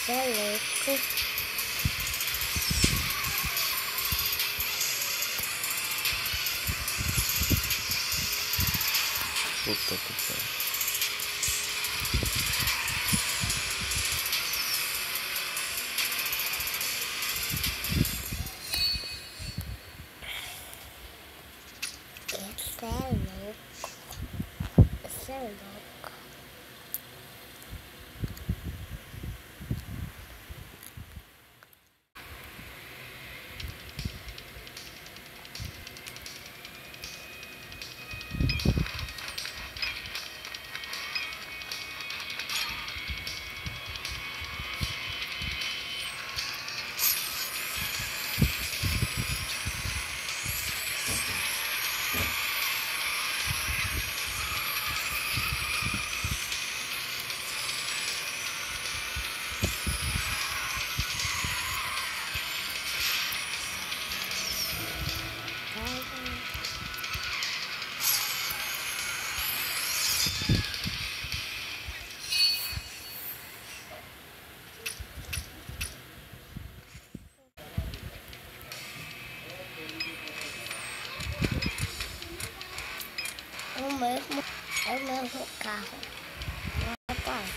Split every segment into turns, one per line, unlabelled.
Você é louco.
Puta que pariu.
Você é louco. Você é louco. É o mesmo carro. Rapaz.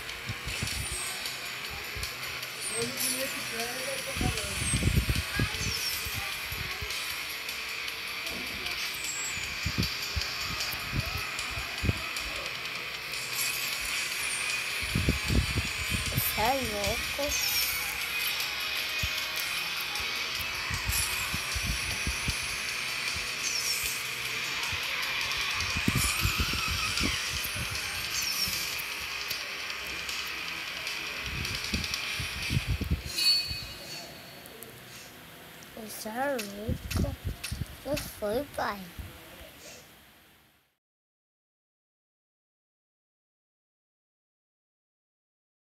Você é louco. Você é louco. Não foi, pai.